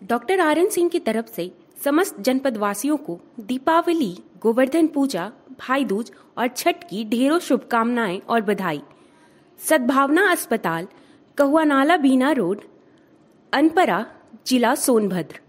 Doctor RN. Singh की तरफ से समस्त जनपद वासियों को दीपावली, गोवर्धन पूजा, भाई दूज और छठ की ढेरों शुभकामनाएं और बधाई। सद्भावना अस्पताल, कहुआ नाला बीना रोड, अनपरा, जिला सोनभद्र।